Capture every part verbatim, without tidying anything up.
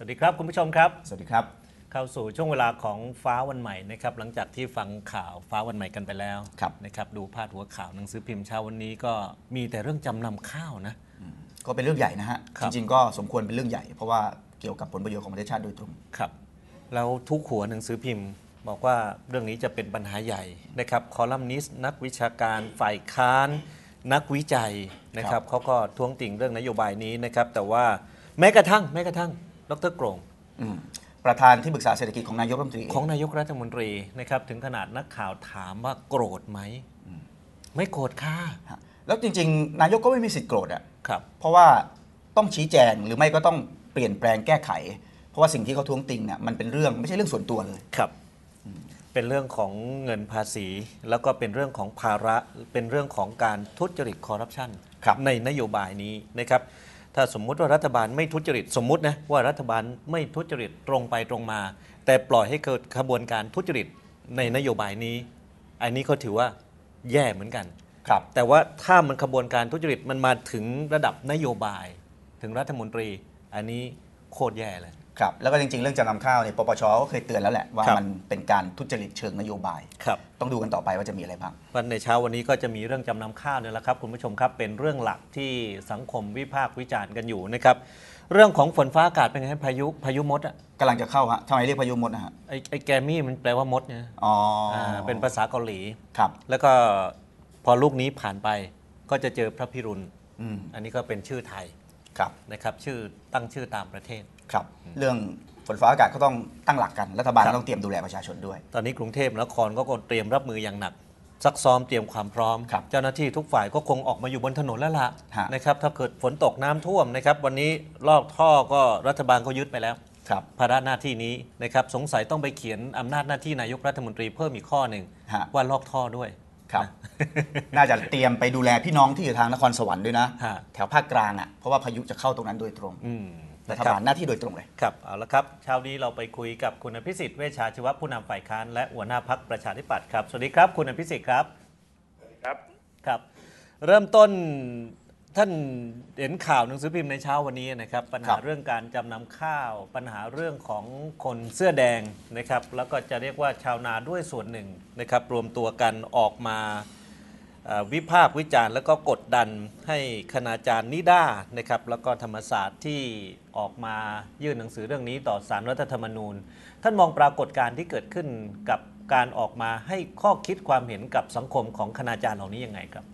วัสดีครับคุณผู้ชมครับสวัสดีครับเข้าสู่ช่วงเวลาของฟ้าวันใหม่นะครับหลังจากที่ฟังข่าวฟ้าวันใหม่กันไปแล้วนะครับดูพาดหัวข่าวหนังสือพิมพ์เช้าวันนี้ก็มีแต่เรื่องจำนำข้าวนะก็เป็นเรื่องใหญ่นะฮะจริงๆก็สมควรเป็นเรื่องใหญ่เพราะว่าเกี่ยวกับผลประโยชน์ของประเทศชาติโดยตรงครับแล้วทุกหัวหนังสือพิมพ์บอกว่าเรื่องนี้จะเป็นปัญหาใหญ่นะครับคอลัมนิสต์นักวิชาการฝ่ายค้านนักวิจัยนะครับเขาก็ท้วงติ่งเรื่องนโยบายนี้นะครับแต่ว่าแม้กระทั่งแม้กระทั่งดร.โกรงประธานที่ปรึกษาเศรษฐกิจของนายกรัฐมนตรีของนายกรัฐมนตรีนะครับถึงขนาดนักข่าวถามว่าโกรธไหมไม่โกรธค่ะแล้วจริงๆนายกก็ไม่มีสิทธิ์โกรธอ่ะครับเพราะว่าต้องชี้แจงหรือไม่ก็ต้องเปลี่ยนแปลงแก้ไขเพราะว่าสิ่งที่เขาท้วงติงเนี่ยมันเป็นเรื่องไม่ใช่เรื่องส่วนตัวเลยครับเป็นเรื่องของเงินภาษีแล้วก็เป็นเรื่องของภาระเป็นเรื่องของการทุจริตคอร์รัปชันในนโยบายนี้นะครับถ้าสมมุติว่ารัฐบาลไม่ทุจริตสมมุตินะว่ารัฐบาลไม่ทุจริตตรงไปตรงมาแต่ปล่อยให้เกิดขบวนการทุจริตในนโยบายนี้อันนี้เขาถือว่าแย่เหมือนกันครับแต่ว่าถ้ามันขบวนการทุจริตมันมาถึงระดับนโยบายถึงรัฐมนตรีอันนี้โคตรแย่เลยครับแล้วก็จริงๆเรื่องจำนำข้าวเนี่ยปปชก็เคยเตือนแล้วแหละว่ามันเป็นการทุจริตเชิงนโยบายต้องดูกันต่อไปว่าจะมีอะไรบ้างวันในเช้าวันนี้ก็จะมีเรื่องจำนำข้าวเนี่ยแหละครับคุณผู้ชมครับเป็นเรื่องหลักที่สังคมวิพากษ์วิจารณ์กันอยู่นะครับเรื่องของฝนฟ้าอากาศเป็นไงพายุพายุมดอ่ะกำลังจะเข้าฮะทำไมเรียกพายุมดนะฮะไอไอแกมี่มันแปลว่ามดเนี่ยอ๋อเป็นภาษาเกาหลีครับแล้วก็พอลูกนี้ผ่านไปก็จะเจอพระพิรุณอันนี้ก็เป็นชื่อไทยครับนะครับชื่อตั้งชื่อตามประเทศครับเรื่องฝนฟ้าอากาศก็ต้องตั้งหลักกันรัฐบาลต้องเตรียมดูแลประชาชนด้วยตอนนี้กรุงเทพมหานครก็เตรียมรับมืออย่างหนักซักซ้อมเตรียมความพร้อมเจ้าหน้าที่ทุกฝ่ายก็คงออกมาอยู่บนถนนแล้วล่ะนะครับถ้าเกิดฝนตกน้ำท่วมนะครับวันนี้ลอกท่อก็รัฐบาลก็ยึดไปแล้วภาระหน้าที่นี้นะครับสงสัยต้องไปเขียนอำนาจหน้าที่นายกรัฐมนตรีเพิ่มอีกข้อหนึ่งว่าลอกท่อด้วยครับน่าจะเตรียมไปดูแลพี่น้องที่อยู่ทางนครสวรรค์ด้วยนะแถวภาคกลางอ่ะเพราะว่าพายุจะเข้าตรงนั้นโดยตรงรัฐบาลหน้าที่โดยตรงเลยครับเอาละครับเช้านี้เราไปคุยกับคุณอภิสิทธิ์เวชชาชีวะผู้นำฝ่ายค้านและหัวหน้าพรรคประชาธิปัตย์ครับสวัสดีครับคุณอภิสิทธิ์ครับครับครับเริ่มต้นท่านเห็นข่าวหนังสือพิมพ์ในเช้าวันนี้นะครับปัญหาเรื่องการจำนำข้าวปัญหาเรื่องของคนเสื้อแดงนะครับแล้วก็จะเรียกว่าชาวนาด้วยส่วนหนึ่งนะครับรวมตัวกันออกมาวิพากษ์วิจารณ์แล้วก็กดดันให้คณาจารย์นิด้านะครับแล้วก็ธรรมศาสตร์ที่ออกมายื่นหนังสือเรื่องนี้ต่อศาลรัฐธรรมนูญท่านมองปรากฏการณ์ที่เกิดขึ้นกับการออกมาให้ข้อคิดความเห็นกับสังคมของคณาจารย์เหล่านี้ยังไงครับ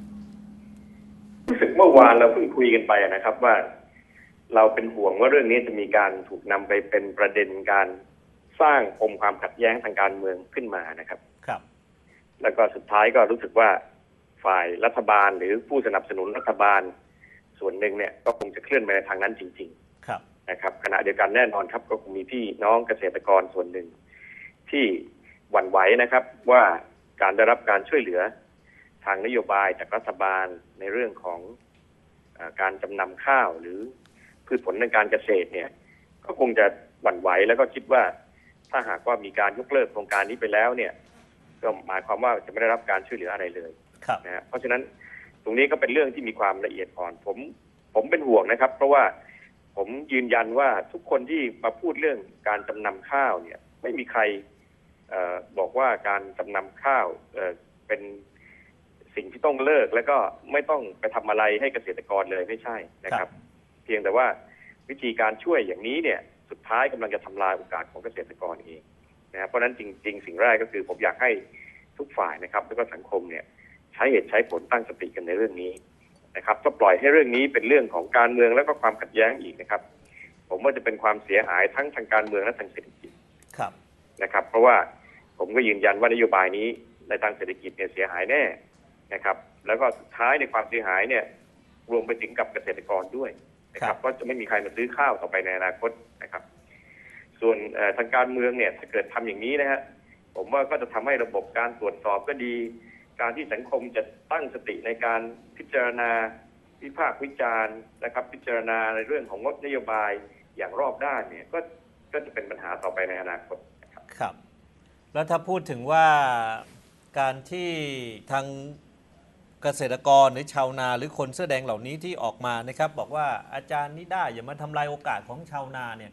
รู้สึกเมื่อวานเราเพิ่งคุยกันไปนะครับว่าเราเป็นห่วงว่าเรื่องนี้จะมีการถูกนำไปเป็นประเด็นการสร้างปมความขัดแย้งทางการเมืองขึ้นมานะครับครับแล้วก็สุดท้ายก็รู้สึกว่าฝ่ายรัฐบาลหรือผู้สนับสนุนรัฐบาลส่วนหนึ่งเนี่ยก็คงจะเคลื่อนไปในทางนั้นจริงๆครับนะครับขณะเดียวกันแน่นอนครับก็คงมีพี่น้องเกษตรกรส่วนหนึ่งที่หวั่นไหวนะครับว่าการได้รับการช่วยเหลือทางนโยบายจากรัฐบาลในเรื่องของเอ่อการจำนำข้าวหรือพืชผลทางการเกษตรเนี่ยก็คงจะหวั่นไหวแล้วก็คิดว่าถ้าหากว่ามีการยกเลิกโครงการนี้ไปแล้วเนี่ยก็หมายความว่าจะไม่ได้รับการช่วยเหลืออะไรเลยนะฮะเพราะฉะนั้นตรงนี้ก็เป็นเรื่องที่มีความละเอียดอ่อนผมผมเป็นห่วงนะครับเพราะว่าผมยืนยันว่าทุกคนที่มาพูดเรื่องการจำนำข้าวเนี่ยไม่มีใครเอ่อบอกว่าการจำนำข้าวเอ่อเป็นสิ่งที่ต้องเลิกแล้วก็ไม่ต้องไปทำอะไรให้เกษตรกรเลยไม่ใช่นะครับเพียงแต่ว่าวิธีการช่วยอย่างนี้เนี่ยสุดท้ายกำลังจะทำลายโอกาสของเกษตรกรเองนะเพราะฉะนั้นจริงๆสิ่งแรกก็คือผมอยากให้ทุกฝ่ายนะครับแล้วก็สังคมเนี่ยใช้เหตุใช้ผลตั้งสติกันในเรื่องนี้นะครับถ้าปล่อยให้เรื่องนี้เป็นเรื่องของการเมืองแล้วก็ความขัดแย้งอีกนะครับผมว่าจะเป็นความเสียหายทั้งทางการเมืองและทางเศรษฐกิจนะครับเพราะว่าผมก็ยืนยันว่านโยบายนี้ในทางเศรษฐกิจเนี่ยเสียหายแน่นะครับแล้วก็สุดท้ายในความเสียหายเนี่ยรวมไปถึงกับเกษตรกรด้วยนะครับก็จะไม่มีใครมาซื้อข้าวต่อไปในอนาคตนะครับส่วนทางการเมืองเนี่ยถ้าเกิดทำอย่างนี้นะฮะผมว่าก็จะทำให้ระบบการตรวจสอบก็ดีการที่สังคมจะตั้งสติในการพิจารณาวิพากษ์วิจารณ์นะครับพิจารณาในเรื่องของงบนโยบายอย่างรอบด้านเนี่ยก็ก็จะเป็นปัญหาต่อไปในอนาคตครับครับแล้วถ้าพูดถึงว่าการที่ทางเกษตรกรหรือชาวนาหรือคนเสื้อแดงเหล่านี้ที่ออกมานะครับบอกว่าอาจารย์นิด้าอย่ามาทำลายโอกาสของชาวนาเนี่ย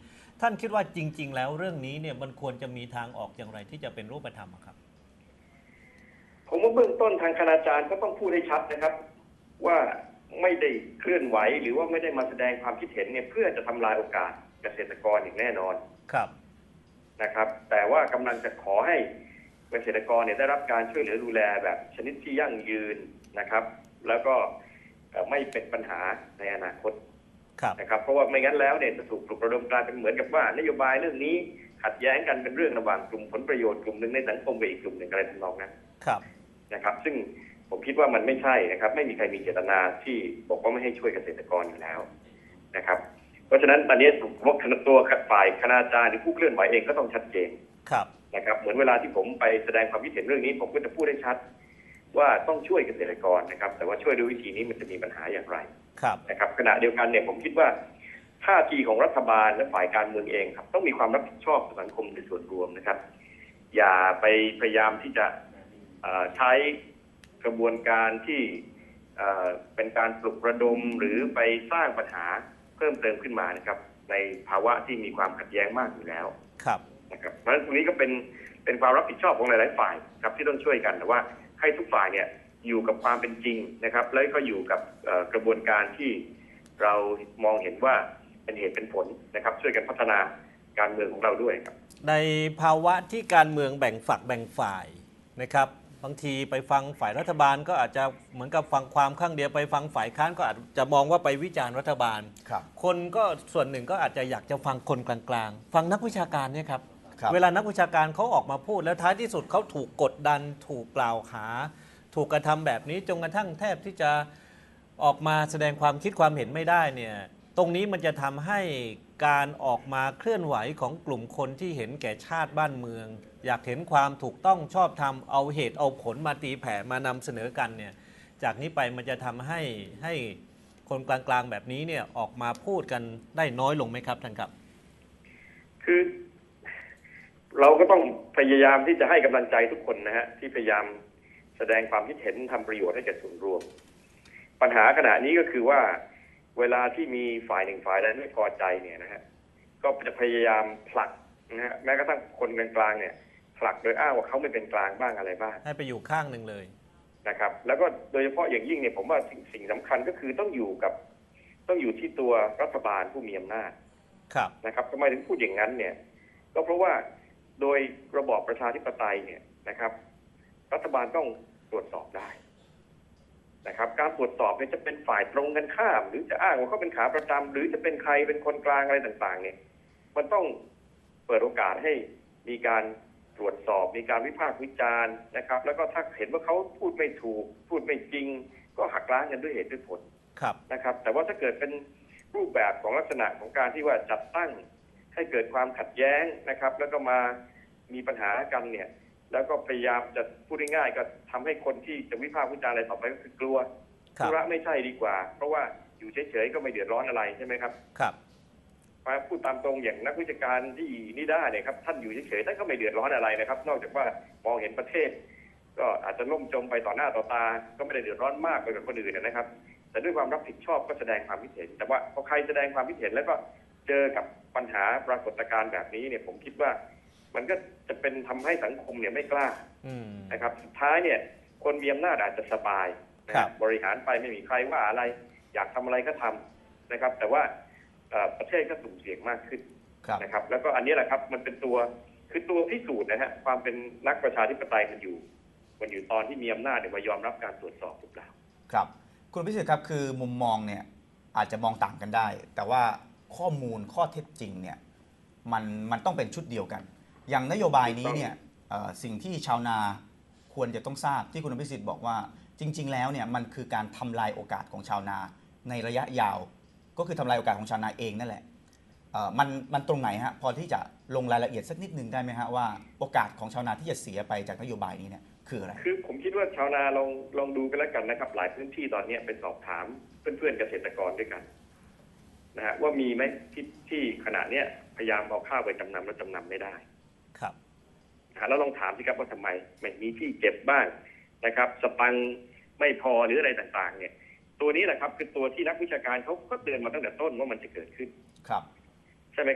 ท่านคิดว่าจริง ๆ แล้วเรื่องนี้เนี่ยมันควรจะมีทางออกอย่างไรที่จะเป็นรูปธรรมครับผมว่าเบื้องต้นทางคณาจารย์ก็ต้องพูดให้ชัดนะครับ ว่าไม่ได้เคลื่อนไหวหรือว่าไม่ได้มาแสดงความคิดเห็นเนี่ยเพื่อจะทำลายโอกาสเกษตรกรอย่างแน่นอนครับนะครับ แต่ว่ากำลังจะขอให้เกษตรกรเนี่ยได้รับการช่วยเหลือดูแลแบบชนิดที่ยั่งยืนนะครับ แล้วก็ไม่เป็นปัญหาในอนาคตนะครับเพราะว่าไม่งั้นแล้วเนี่ยจะถูกปลุกระดมกลายเป็นเหมือนกับว่านโยบายเรื่องนี้ขัดแย้งกันเป็นเรื่องระหว่างกลุ่มผลประโยชน์กลุ่มหนึ่งในสังคมกับอีกกลุ่มหนึ่งอะไรทำนองนั้นนะครับซึ่งผมคิดว่ามันไม่ใช่นะครับไม่มีใครมีเจตนาที่บอกว่าไม่ให้ช่วยเกษตรกรอยู่แล้วนะครับเพราะฉะนั้นตอนนี้ผมว่าตัวฝ่ายคณาจารย์หรือผู้เคลื่อนไหวเองก็ต้องชัดเจนนะครับเหมือนเวลาที่ผมไปแสดงความคิดเห็นเรื่องนี้ผมก็จะพูดให้ชัดว่าต้องช่วยเกษตรกรนะครับแต่ว่าช่วยด้วยวิธีนี้มันจะมีปัญหาอย่างไรนะครับขณะเดียวกันเนี่ยผมคิดว่าท่าทีของรัฐบาลและฝ่ายการเมืองเองครับต้องมีความรับผิดชอบต่อสังคมในส่วนรวมนะครับอย่าไปพยายามที่จะใช้กระบวนการที่เป็นการปลุกระดมหรือไปสร้างปัญหาเพิ่มเติมขึ้นมานะครับในภาวะที่มีความขัดแย้งมากอยู่แล้วนะครับเพราะฉะนั้นตรงนี้ก็เป็นเป็นความรับผิดชอบของหลายๆฝ่ายครับที่ต้องช่วยกันแต่ว่าให้ทุกฝ่ายเนี่ยอยู่กับความเป็นจริงนะครับแล้วก็อยู่กับกระบวนการที่เรามองเห็นว่าเป็นเหตุเป็นผลนะครับช่วยกันพัฒนาการเมืองของเราด้วยครับในภาวะที่การเมืองแบ่งฝักแบ่งฝ่ายนะครับบางทีไปฟังฝ่ายรัฐบาลก็อาจจะเหมือนกับฟังความข้างเดียวไปฟังฝ่ายค้านก็อาจจะมองว่าไปวิจารณ์รัฐบาลคนก็ส่วนหนึ่งก็อาจจะอยากจะฟังคนกลางๆฟังนักวิชาการเนี่ยครับเวลานักวิชาการเขาออกมาพูดแล้วท้ายที่สุดเขาถูกกดดันถูกกล่าวหาถูกกระทำแบบนี้จนกระทั่งแทบที่จะออกมาแสดงความคิดความเห็นไม่ได้เนี่ยตรงนี้มันจะทำให้การออกมาเคลื่อนไหวของกลุ่มคนที่เห็นแก่ชาติบ้านเมืองอยากเห็นความถูกต้องชอบธรรมเอาเหตุเอาผลมาตีแผ่มานำเสนอกันเนี่ยจากนี้ไปมันจะทำให้ให้คนกลางๆแบบนี้เนี่ยออกมาพูดกันได้น้อยลงไหมครับท่านครับคือเราก็ต้องพยายามที่จะให้กำลังใจทุกคนนะฮะที่พยายามแสดงความคิดเห็นทำประโยชน์ให้แก่ส่วนรวมปัญหาขณะนี้ก็คือว่าเวลาที่มีฝ่ายหนึ่งฝ่ายใดไม่พอใจเนี่ยนะฮะก็จะพยายามผลักนะฮะแม้กระทั่งคนกลางๆเนี่ยผลักโดยอ้างว่าเขาไม่เป็นกลางบ้างอะไรบ้างให้ไปอยู่ข้างหนึ่งเลยนะครับแล้วก็โดยเฉพาะอย่างยิ่งเนี่ยผมว่าสิ่งสิ่งสำคัญก็คือต้องอยู่กับต้องอยู่ที่ตัวรัฐบาลผู้มีอำนาจนะครับทำไมถึงพูดอย่างนั้นเนี่ยก็เพราะว่าโดยระบอบประชาธิปไตยเนี่ยนะครับรัฐบาลต้องตรวจสอบได้นะครับการตรวจสอบเนี่ยจะเป็นฝ่ายตรงกันข้ามหรือจะอ้างว่าเขาเป็นขาประจำหรือจะเป็นใครเป็นคนกลางอะไรต่างๆเนี่ยมันต้องเปิดโอกาสให้มีการตรวจสอบมีการวิพากษ์วิจารณ์นะครับแล้วก็ถ้าเห็นว่าเขาพูดไม่ถูกพูดไม่จริงก็หักล้างกันด้วยเหตุด้วยผลนะครับแต่ว่าถ้าเกิดเป็นรูปแบบของลักษณะของการที่ว่าจัดตั้งให้เกิดความขัดแย้งนะครับแล้วก็มามีปัญหากันเนี่ยแล้วก็พยายามจะพูดง่ายๆก็ทำให้คนที่จะวิพากษ์วิจารณ์อะไรต่อไปก็คือกลัวธุระไม่ใช่ดีกว่าเพราะว่าอยู่เฉยๆก็ไม่เดือดร้อนอะไรใช่ไหมครับครับมาพูดตามตรงอย่างนักวิชาการที่นิด้าเนี่ยครับท่านอยู่เฉยๆท่านก็ไม่เดือดร้อนอะไรนะครับนอกจากว่ามองเห็นประเทศก็อาจจะล่มจมไปต่อหน้าต่อตาก็ไม่ได้เดือดร้อนมากไปกว่าคนอื่นนะครับแต่ด้วยความรับผิดชอบก็แสดงความคิดเห็นแต่ว่าพอใครแสดงความคิดเห็นแล้วก็เจอกับปัญหาปรากฏการณ์แบบนี้เนี่ยผมคิดว่ามันก็จะเป็นทำให้สังคมเนี่ยไม่กล้านะครับสุดท้ายเนี่ยคนมีอำนาจอาจจะสบายนะครับบริหารไปไม่มีใครว่าอะไรอยากทำอะไรก็ทำนะครับแต่ว่าประเทศก็สุ่มเสี่ยงมากขึ้นนะครับแล้วก็อันนี้แหละครับมันเป็นตัวคือตัวพิสูจน์นะฮะความเป็นนักประชาธิปไตยมันอยู่มันอยู่ตอนที่มีอำนาจเนี่ยมายอมรับการตรวจสอบหรือเปล่าครับคุณพิเศษครับคือมุมมองเนี่ยอาจจะมองต่างกันได้แต่ว่าข้อมูลข้อเท็จจริงเนี่ยมันมันต้องเป็นชุดเดียวกันอย่างนโยบายนี้เนี่ยสิ่งที่ชาวนาควรจะต้องทราบที่คุณพิสิทธิ์บอกว่าจริงๆแล้วเนี่ยมันคือการทำลายโอกาสของชาวนาในระยะยาวก็คือทำลายโอกาสของชาวนาเองนั่นแหละมันมันตรงไหนฮะพอที่จะลงรายละเอียดสักนิดนึงได้ไหมฮะว่าโอกาสของชาวนาที่จะเสียไปจากนโยบายนี้เนี่ยคืออะไรคือผมคิดว่าชาวนาลองลองดูกันแล้วกันนะครับหลายพื้นที่ตอนนี้ไปสอบถามเพื่อนๆเกษตรกรด้วยกันนะฮะว่ามีไหมที่ที่ขณะเนี้ยพยายามเอาข้าวไปจำนำแล้วจำนำไม่ได้ครับแล้วลองถามสิครับว่าทำไมไม่มีที่เก็บบ้างนะครับสตังค์ไม่พอหรืออะไรต่างๆเนี่ยตัวนี้แหละครับคือตัวที่นักวิชาการเขาก็เตือนมาตั้งแต่ต้นว่ามันจะเกิดขึ้นครับใช่ไหมครับ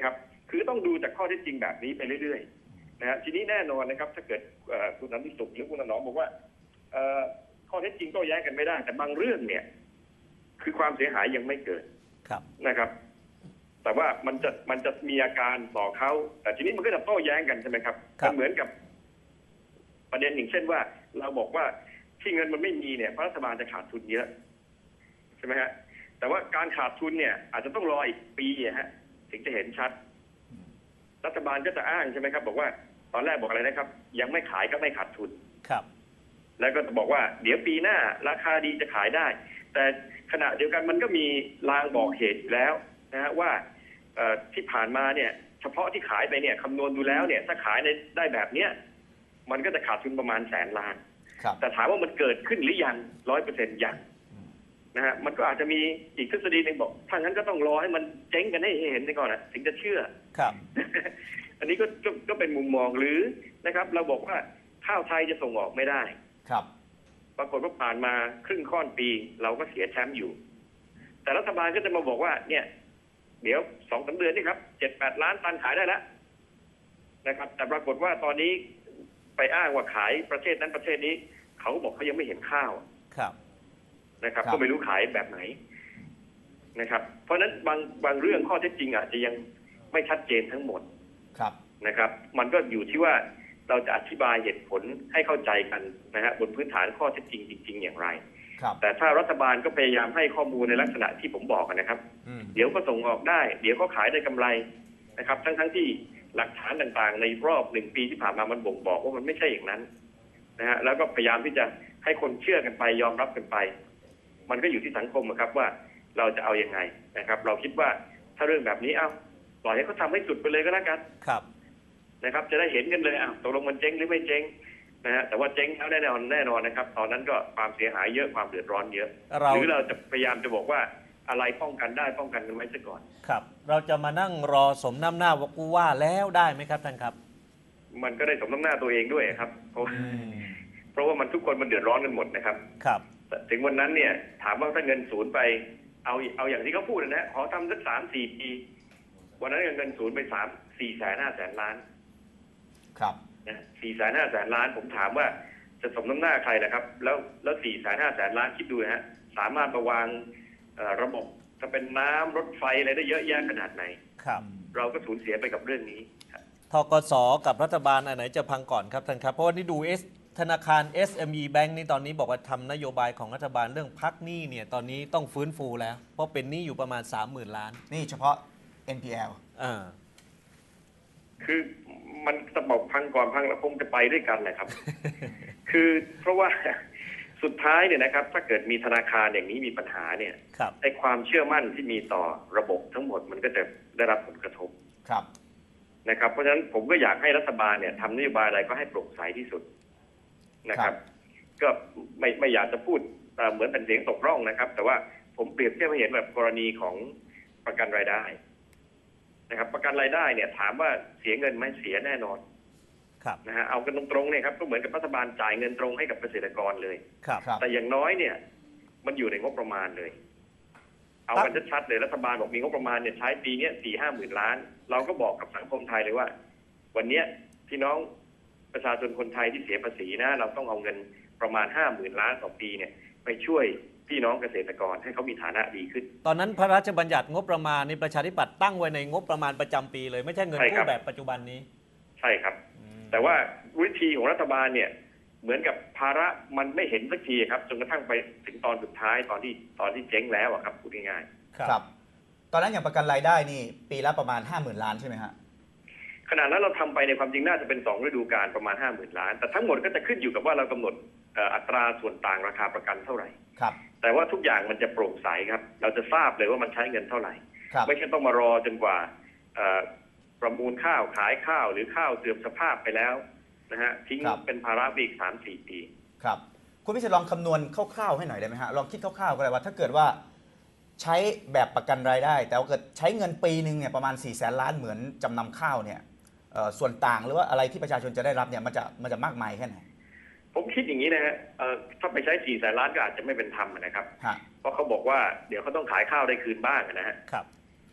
คือต้องดูจากข้อเท็จจริงแบบนี้ไปเรื่อยๆนะฮะทีนี้แน่นอนนะครับถ้าเกิดคุณนันทิสุขหรือคุณถนอมบอกว่าข้อเท็จจริงโต้แย้งกันไม่ได้แต่บางเรื่องเนี่ยคือความเสียหายยังไม่เกิดนะครับแต่ว่ามันจะมันจะมีอาการต่อเขาแต่ทีนี้มันก็จะโต้แย้งกันใช่ไหมครับมันเหมือนกับประเด็นอย่างเช่นว่าเราบอกว่าที่เงินมันไม่มีเนี่ยรัฐบาลจะขาดทุนเยอะใช่ไหมฮะแต่ว่าการขาดทุนเนี่ยอาจจะต้องรออีกปีฮะถึงจะเห็นชัดรัฐบาลก็จะอ้างใช่ไหมครับบอกว่าตอนแรกบอกอะไรนะครับยังไม่ขายก็ไม่ขาดทุนครับแล้วก็จะบอกว่าเดี๋ยวปีหน้าราคาดีจะขายได้แต่ขณะเดียวกันมันก็มีลางบอกเหตุอยู่แล้วนะฮะว่าที่ผ่านมาเนี่ยเฉพาะที่ขายไปเนี่ยคำนวณดูแล้วเนี่ยถ้าขายได้แบบเนี้ยมันก็จะขาดทุนประมาณแสนล้านแต่ถามว่ามันเกิดขึ้นหรือยังร้อยเปอร์เซ็นต์ยังนะฮะมันก็อาจจะมีอีกทฤษฎีหนึ่งบอกถ้างั้นก็ต้องรอให้มันเจ๊งกันให้เห็นก่อนนะถึงจะเชื่อครับอันนี้ก็ก็เป็นมุมมองหรือนะครับเราบอกว่าข้าวไทยจะส่งออกไม่ได้ครับปรากฏว่าผ่านมาครึ่งค่อนปีเราก็เสียแชมป์อยู่แต่รัฐบาลก็จะมาบอกว่าเนี่ยเดี๋ยวสองสามเดือนนี่ครับเจ็ดแปดล้านตันขายได้แล้วนะครับแต่ปรากฏว่าตอนนี้ไปอ้างว่าขายประเทศนั้นประเทศนี้เขาบอกเขายังไม่เห็นข้าวครับนะครับก็ไม่รู้ขายแบบไหนนะครับเพราะฉะนั้นบางบางเรื่องข้อเท็จจริงอาจจะยังไม่ชัดเจนทั้งหมดครับนะครับมันก็อยู่ที่ว่าเราจะอธิบายเหตุผลให้เข้าใจกันนะฮะบนพื้นฐานข้อเท็จจริงจริงๆอย่างไรแต่ถ้ารัฐบาลก็พยายามให้ข้อมูลในลักษณะที่ผมบอกนะครับเดี๋ยวก็ส่งออกได้เดี๋ยวก็ขายได้กำไรนะครับทั้งๆที่หลักฐานต่างๆในรอบหนึ่งปีที่ผ่านมามันบ่งบอกว่ามันไม่ใช่อย่างนั้นนะฮะแล้วก็พยายามที่จะให้คนเชื่อกันไปยอมรับกันไปมันก็อยู่ที่สังคมครับว่าเราจะเอายังไงนะครับเราคิดว่าถ้าเรื่องแบบนี้เอ้าปล่อยให้เขาทาให้สุดไปเลยก็แล้วกันครับนะครับจะได้เห็นกันเลยอ่ะตกลงมันเจ๊งหรือไม่เจ๊งนะฮะแต่ว่าเจ๊งแล้วแน่นอนแน่นอนนะครับตอนนั้นก็ความเสียหายเยอะความเดือดร้อนเยอะหรือเราจะพยายามจะบอกว่าอะไรป้องกันได้ป้องกันกันไว้ซะก่อนครับเราจะมานั่งรอสมน้ำหน้าว่ากูว่าแล้วได้ไหมครับท่านครับมันก็ได้สมน้ำหน้าตัวเองด้วยครับเพราะเพราะว่ามันทุกคนมันเดือดร้อนกันหมดนะครับครับถึงวันนั้นเนี่ยถามว่าถ้าเงินศูนย์ไปเอาเอาอย่างที่เขาพูดนะขอทำสักสามสี่ปีวันนั้นเงินศูนย์ไปสามสี่แสนห้าแสนล้านครับนะสี่แสนห้าแสนล้านผมถามว่าจะสมน้ำหน้าใครนะครับแล้วแล้วสี่แสนห้าแสนล้านคิดดูนะฮะสามารถมาวางระบบจะเป็นน้ำรถไฟอะไรได้เยอะแยะขนาดไหนครับเราก็สูญเสียไปกับเรื่องนี้ธกส.กับรัฐบาลอันไหนจะพังก่อนครับท่านครับเพราะว่านี่ดูเอสธนาคาร เอส เอ็ม อี Bank นี่ตอนนี้บอกว่าทำนโยบายของรัฐบาลเรื่องพักหนี้เนี่ยตอนนี้ต้องฟื้นฟูแล้วเพราะเป็นหนี้อยู่ประมาณ สามหมื่น ล้านนี่เฉพาะ เอ็น พี แอลอ่าคือมันจะบอกพังก่อนพังแล้วคงจะไปด้วยกันแหละครับ คือเพราะว่าสุดท้ายเนี่ยนะครับถ้าเกิดมีธนาคารอย่างนี้มีปัญหาเนี่ยไอ้ความเชื่อมั่นที่มีต่อระบบทั้งหมดมันก็จะได้รับผลกระทบครับนะครับเพราะฉะนั้นผมก็อยากให้รัฐบาลเนี่ยทำนโยบายอะไรก็ให้โปร่งใสที่สุดนะครับก็ไม่ไม่อยากจะพูดเหมือนเป็นเสียงตกร่องนะครับแต่ว่าผมเปรียบเทียบให้เห็นแบบกรณีของประกันรายได้นะครับประกันรายได้เนี่ยถามว่าเสียเงินไหมเสียแน่นอนนะฮะเอากันตรงๆเนี่ยครับก็เหมือนกับรัฐบาลจ่ายเงินตรงให้กับเกษตรกรเลยแต่อย่างน้อยเนี่ยมันอยู่ในงบประมาณเลยเอากันชัดๆเลยรัฐบาลบอกมีงบประมาณเนี่ยใช้ปีนี้สี่ห้าหมื่นล้านเราก็บอกกับสังคมไทยเลยว่าวันนี้พี่น้องประชาชนคนไทยที่เสียภาษีนะเราต้องเอาเงินประมาณห้าหมื่นล้านต่อปีเนี่ยไปช่วยพี่น้องเกษตรกรให้เขามีฐานะดีขึ้นตอนนั้นพระราชบัญญัติงบประมาณในประชาธิปัตย์ตั้งไว้ในงบประมาณประจำปีเลยไม่ใช่เงินกู้แบบปัจจุบันนี้ใช่ครับแต่ว่าวิธีของรัฐบาลเนี่ยเหมือนกับภาระมันไม่เห็นสักทีครับจนกระทั่งไปถึงตอนสุดท้ายตอนที่ตอนที่เจ๊งแล้วครับพูดง่ายๆครับตอนนั้นอย่างประกันรายได้นี่ปีละประมาณห้าหมื่นล้านใช่ไหมฮะขณะนั้นเราทำไปในความจริงน่าจะเป็นสองฤดูกาลประมาณห้าหมื่นล้านแต่ทั้งหมดก็จะขึ้นอยู่กับว่าเรากำหนดอัตราส่วนต่างราคาประกันเท่าไหร่ครับแต่ว่าทุกอย่างมันจะโปร่งใสครับเราจะทราบเลยว่ามันใช้เงินเท่าไหร่ไม่ใช่ต้องมารอจนกว่าประมูลข้าวขายข้าวหรือข้าวเสื่อมสภาพไปแล้วนะฮะทิ้งเป็นภาระอีกสามสี่ปีครับคุณพิเศษลองคำนวณคร่าวๆให้หน่อยได้ไหมฮะลองคิดคร่าวๆก็ได้ว่าถ้าเกิดว่าใช้แบบประกันรายได้แต่ว่าเกิดใช้เงินปีหนึ่งเนี่ยประมาณสี่แสนล้านเหมือนจำนำข้าวเนี่ยส่วนต่างหรือว่าอะไรที่ประชาชนจะได้รับเนี่ยมันจะมันจะมากมายแค่ไหนผมคิดอย่างนี้นะฮะถ้าไปใช้สี่แสนล้านก็อาจจะไม่เป็นธรรมนะครับเพราะเขาบอกว่าเดี๋ยวเขาต้องขายข้าวได้คืนบ้างนะฮะ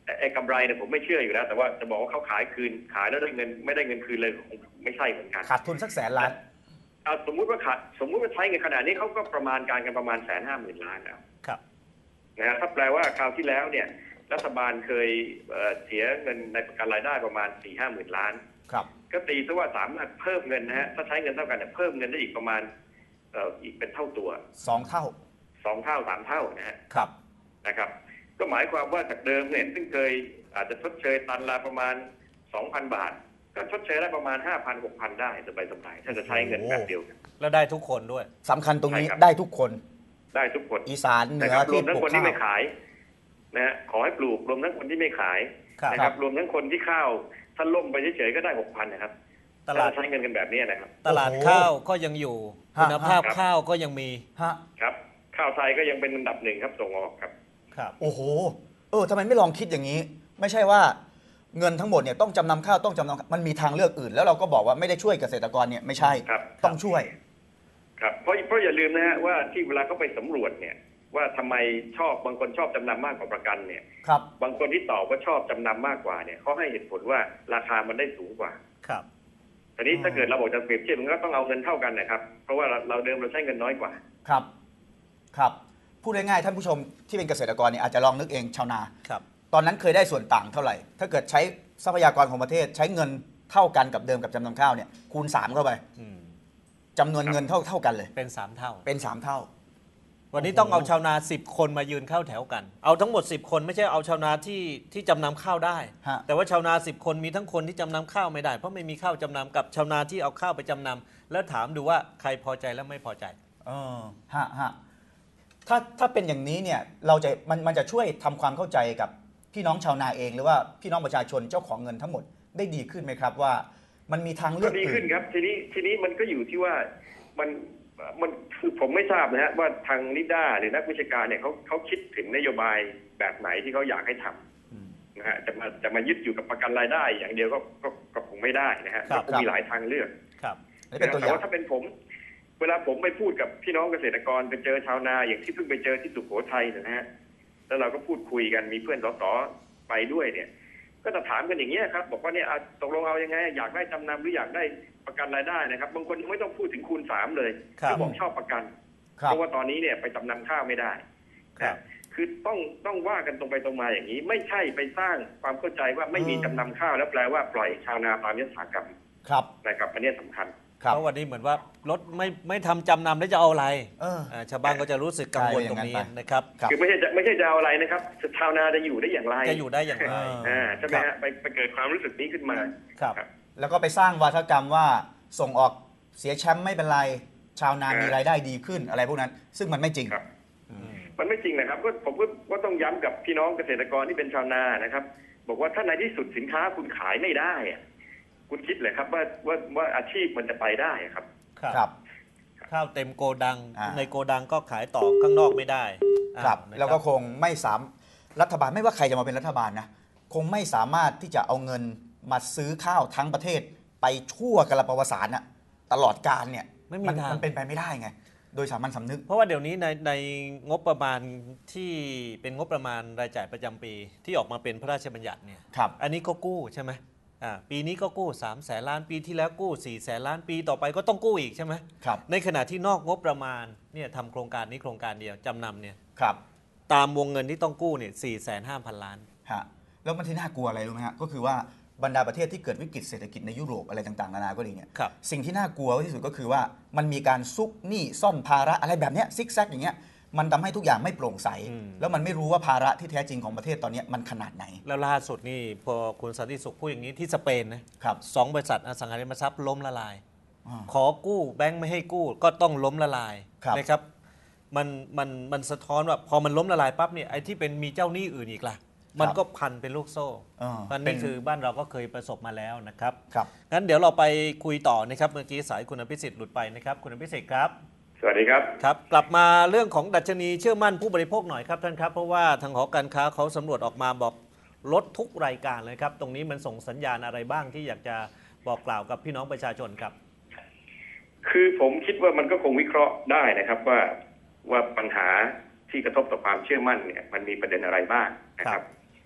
ไอ้กำไรเนี่ยผมไม่เชื่ออยู่แล้วแต่ว่าจะบอกว่าเขาขายคืนขายแล้วได้เงินไม่ได้เงินคืนเลยคงไม่ใช่เหมือนกันขาดทุนสักแสนล้านเอาสมมุติว่าขาดสมมุติว่าใช้เงินขนาดนี้เขาก็ประมาณการกันประมาณแสนห้าหมื่นล้านแล้วครับนะฮะถ้าแปลว่าคราวที่แล้วเนี่ยรัฐบาลเคยเสียเงินในประกันรายได้ประมาณสี่ห้าหมื่นล้านครับก็ตีซะว่าสามารถเพิ่มเงินนะฮะถ้าใช้เงินเท่ากันเนี่ยเพิ่มเงินได้อีกประมาณเอ่ออีกเป็นเท่าตัวสองเท่าสองเท่าสามเท่านะฮะครับนะครับก็หมายความว่าจากเดิมเนี่ยซึ่งเคยอาจจะชดเชยตันละประมาณ สองพัน บาทก็ชดเชยได้ประมาณ ห้าพัน หกพัน ได้สบายๆถ้าจะใช้เงินแบบเดียวกันแล้วได้ทุกคนด้วยสำคัญตรงนี้ได้ทุกคนได้ทุกคนอีสานเหนือรวมทั้งคนที่ไม่ขายนะฮะขอให้ปลูกรวมทั้งคนที่ไม่ขายนะครับรวมทั้งคนที่ข้าวถ้าล่มไปเฉยๆก็ได้ หกพัน นะครับตลาดใช้เงินกันแบบนี้นะครับตลาดข้าวก็ยังอยู่คุณภาพข้าวก็ยังมีครับข้าวไทยก็ยังเป็นอันดับหนึ่งครับส่งออกครับครับโอ้โหเออทำไมไม่ลองคิดอย่างนี้ไม่ใช่ว่าเงินทั้งหมดเนี่ยต้องจำนำข้าวต้องจำนำมันมีทางเลือกอื่นแล้วเราก็บอกว่าไม่ได้ช่วยเกษตรกรเนี่ยไม่ใช่ต้องช่วยครับเพราะเพราะอย่าลืมนะฮะว่าที่เวลาเขาไปสำรวจเนี่ยว่าทำไมชอบบางคนชอบจำนำมากกว่าประกันเนี่ยครับบางคนที่ตอบว่าชอบจำนำมากกว่าเนี่ยเขาให้เหตุผลว่าราคามันได้สูงกว่าครับทีนี้ถ้าเกิดเราบอกจะเปรียบเทียบมันก็ต้องเอาเงินเท่ากันนะครับเพราะว่าเราเดิมเราใช้เงินน้อยกว่าครับครับพูดง่ายๆท่านผู้ชมที่เป็นเกษตรกรเนี่ยอาจจะลองนึกเองชาวนาครับตอนนั้นเคยได้ส่วนต่างเท่าไหร่ถ้าเกิดใช้ทรัพยากรของประเทศใช้เงินเท่ากันกับเดิมกับจำนำข้าวเนี่ยคูณสามเข้าไปจำนวนเงินเท่าเท่ากันเลยเป็นสามเท่าเป็นสามเท่าวันนี้ต้องเอาชาวนาสิบคนมายืนเข้าแถวกันเอาทั้งหมดสิบคนไม่ใช่เอาชาวนาที่ที่จำนำข้าวได้แต่ว่าชาวนาสิบคนมีทั้งคนที่จำนำข้าวไม่ได้เพราะไม่มีข้าวจำนำกับชาวนาที่เอาข้าวไปจำนำแล้วถามดูว่าใครพอใจและไม่พอใจเออฮะฮะถ้าถ้าเป็นอย่างนี้เนี่ยเราจะมันมันจะช่วยทำความเข้าใจกับพี่น้องชาวนาเองหรือว่าพี่น้องประชาชนเจ้าของเงินทั้งหมดได้ดีขึ้นไหมครับว่ามันมีทางเลือกดีขึ้นครับทีนี้ทีนี้มันก็อยู่ที่ว่ามันมันคือผมไม่ทราบนะฮะว่าทางนิด้าหรือนักวิชาการเนี่ยเขาเขาคิดถึงนโยบายแบบไหนที่เขาอยากให้ทำนะฮะจะมาจะมายึดอยู่กับประกันรายได้อย่างเดียวก็ก็ก็คงไม่ได้นะฮะก็มีหลายทางเลือกครับแต่ว่าถ้าเป็นผมเวลาผมไปพูดกับพี่น้องเกษตรกรไปเจอชาวนาอย่างที่เพิ่งไปเจอที่สุโขทัยนะฮะแล้วเราก็พูดคุยกันมีเพื่อนสสไปด้วยเนี่ยก็จะถามกันอย่างนี้ครับบอกว่าเนี่ยตกลงเอายังไงอยากได้จำนำหรืออยากได้ประกันรายได้นะครับบางคนไม่ต้องพูดถึงคูณสามเลยเขาบอกชอบประกันเพราะว่าตอนนี้เนี่ยไปจำนำข้าวไม่ได้คือต้องต้องว่ากันตรงไปตรงมาอย่างนี้ไม่ใช่ไปสร้างความเข้าใจว่าไม่มีจำนำข้าวแล้วแปลว่าปล่อยชาวนาตามยถากรรมนะครับอันนี้สำคัญเพราะวันนี้เหมือนว่ารถไม่ไม่ทำจำนำแล้วจะเอาอะไรชาวบ้านก็จะรู้สึกกังวลตรงนี้นะครับคือไม่ใช่จะไม่ใช่จะเอาอะไรนะครับชาวนาจะอยู่ได้อย่างไรจะอยู่ได้อย่างไรใช่ไหมฮะไปไปเกิดความรู้สึกนี้ขึ้นมาครับแล้วก็ไปสร้างวาทกรรมว่าส่งออกเสียแชมป์ไม่เป็นไรชาวนามีรายได้ดีขึ้นอะไรพวกนั้นซึ่งมันไม่จริงครับมันไม่จริงนะครับก็ผมก็ต้องย้ำกับพี่น้องเกษตรกรที่เป็นชาวนานะครับบอกว่าถ้าในที่สุดสินค้าคุณขายไม่ได้คุณคิดเลยครับว่าว่าว่าอาชีพมันจะไปได้ครับครับข้าวเต็มโกดังในโกดังก็ขายต่อข้างนอกไม่ได้ครับแล้วก็คงไม่สามรัฐบาลไม่ว่าใครจะมาเป็นรัฐบาลนะคงไม่สามารถที่จะเอาเงินมาซื้อข้าวทั้งประเทศไปชั่วกระปวสานน่ะตลอดกาลเนี่ยไม่มีทางมันเป็นไปไม่ได้ไงโดยสามัญสำนึกเพราะว่าเดี๋ยวนี้ในในงบประมาณที่เป็นงบประมาณรายจ่ายประจำปีที่ออกมาเป็นพระราชบัญญัติเนี่ยอันนี้ก็กู้ใช่ไหมอ่าปีนี้ก็กู้สามแสนล้านปีที่แล้วกู้สี่แสนล้านปีต่อไปก็ต้องกู้อีกใช่ไหมครับในขณะที่นอกงบประมาณเนี่ยทำโครงการนี้โครงการเดียวจำนำเนี่ยครับตามวงเงินที่ต้องกู้เนี่ยสี่แสนห้าพันล้านฮะแล้วมันที่น่ากลัวอะไรรู้ไหมฮะก็คือว่าบรรดาประเทศที่เกิดวิกฤตเศรษฐกิจในยุโรปอะไรต่างๆนานาก็ดีเนี่ยสิ่งที่น่ากลัวที่สุดก็คือว่ามันมีการซุกหนี้ซ่อนภาระอะไรแบบนี้ซิกแซกอย่างเงี้ยมันทำให้ทุกอย่างไม่โปร่งใสแล้วมันไม่รู้ว่าภาระที่แท้จริงของประเทศตอนนี้มันขนาดไหนแล้วล่าสุดนี่พอคุณสันติสุขพูดอย่างนี้ที่สเปนนะครับสองบริษัทอสังหาริมทรัพย์ล้มละลายขอกู้แบงค์ไม่ให้กู้ก็ต้องล้มละลายนะครับมันมันมันสะท้อนว่าพอมันล้มละลายปั๊บเนี่ยไอ้ที่เป็นมีเจ้าหนี้อื่นอีกล่ะมันก็พันเป็นลูกโซ่อันนี้คือบ้านเราก็เคยประสบมาแล้วนะครับงั้นเดี๋ยวเราไปคุยต่อนะครับเมื่อกี้สายคุณอภิสิทธิ์หลุดไปนะครับคุณอภิสิทธิ์ครับสวัสดีครับครับกลับมาเรื่องของดัชนีเชื่อมั่นผู้บริโภคหน่อยครับท่านครับเพราะว่าทางหอการค้าเขาสำรวจออกมาบอกลดทุกรายการเลยครับตรงนี้มันส่งสัญญาณอะไรบ้างที่อยากจะบอกกล่าวกับพี่น้องประชาชนครับคือผมคิดว่ามันก็คงวิเคราะห์ได้นะครับว่าว่าปัญหาที่กระทบต่อความเชื่อมั่นเนี่ยมันมีประเด็นอะไรบ้างนะครับ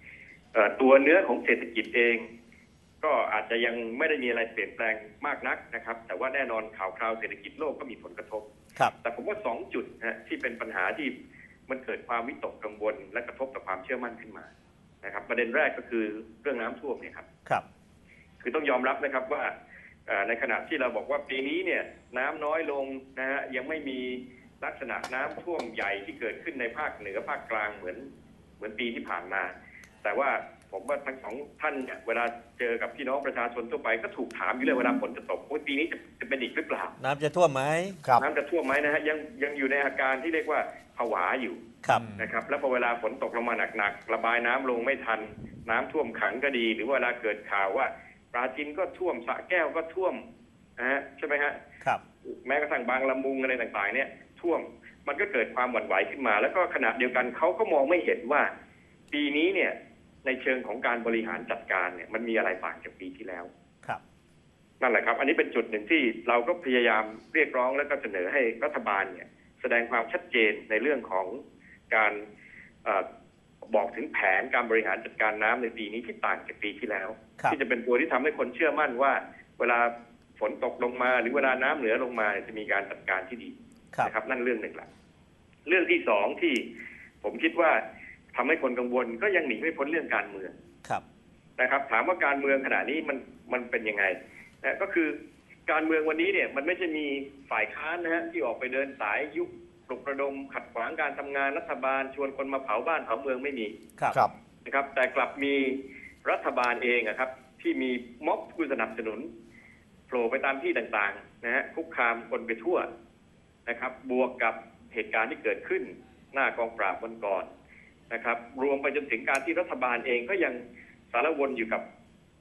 เอ่อตัวเนื้อของเศรษฐกิจเอง ก็อาจจะยังไม่ได้มีอะไรเปลี่ยนแปลงมากนักนะครับแต่ว่าแน่นอนข่าวคราวเศรษฐกิจโลกก็มีผลกระทบครับแต่ผมว่าสองจุดนะที่เป็นปัญหาที่มันเกิดความวิตกกังวลและกระทบต่อความเชื่อมั่นขึ้นมานะครับประเด็นแรกก็คือเรื่องน้ำท่วมเนี่ยครับครับคือต้องยอมรับนะครับว่าเอ่อในขณะที่เราบอกว่าปีนี้เนี่ยน้ำน้อยลงนะฮะยังไม่มีลักษณะน้ำท่วมใหญ่ที่เกิดขึ้นในภาคเหนือภาคกลางเหมือนเหมือนปีที่ผ่านมา แต่ว่าผมว่าทั้งสองท่านเนี่ยเวลาเจอกับพี่น้องประชาชนทั่วไปก็ถูกถามอยู่เลยเวลาฝนจะตกโอ้ยปีนี้จะจะเป็นอีกหรือเปล่าน้ำจะท่วมไหมครับน้ำจะท่วมไหมนะฮะยังยังอยู่ในอาการที่เรียกว่าผวาอยู่ครับนะครับแล้วพอเวลาฝนตกลงมาหนักๆระบายน้ำลงไม่ทันน้ำท่วมขังก็ดี หรือเวลาเกิดข่าวว่าปราจีนก็ท่วมสระแก้วก็ท่วมนะฮะใช่ไหมฮะครับแม้กระทั่งบางละมุงอะไรต่างๆเนี่ยท่วมมันก็เกิดความหวั่นไหวขึ้นมา แล้วก็ขณะเดียวกันเขาก็มองไม่เห็นว่าปีนี้เนี่ยในเชิงของการบริหารจัดการเนี่ยมันมีอะไรต่างจากปีที่แล้วครับนั่นแหละครับอันนี้เป็นจุดหนึ่งที่เราก็พยายามเรียกร้องแล้วก็เสนอให้รัฐบาลเนี่ยแสดงความชัดเจนในเรื่องของการเอ่อบอกถึงแผนการบริหารจัดการน้ำในปีนี้ที่ต่างจากปีที่แล้วครับที่จะเป็นตัวที่ทำให้คนเชื่อมั่นว่า เวลาฝนตกลงมาหรือเวลาน้ำเหนือลงมาจะมีการจัดการที่ดีครับนะครับนั่นเรื่องหนึ่งละเรื่องที่สองที่ผมคิดว่าทำให้คนกังวลก็ยังหนีไม่พ้นเรื่องการเมืองครับนะครับถามว่าการเมืองขณะนี้มันมันเป็นยังไงนะก็คือการเมืองวันนี้เนี่ยมันไม่ใช่มีฝ่ายค้านนะฮะที่ออกไปเดินสายยุบปลุกระดมขัดขวางการทำงานรัฐบาลชวนคนมาเผาบ้านเผาเมืองไม่มีครับครับนะครับแต่กลับมีรัฐบาลเองอะครับที่มีม็อบผู้สนับสนุนโผล่ไปตามที่ต่างๆนะฮะคุกคามคนไปทั่วนะครับบวกกับเหตุการณ์ที่เกิดขึ้นหน้ากองปราบวันก่อนนะครับรวมไปจนถึงการที่รัฐบาลเองก็ยังสารวนอยู่กับ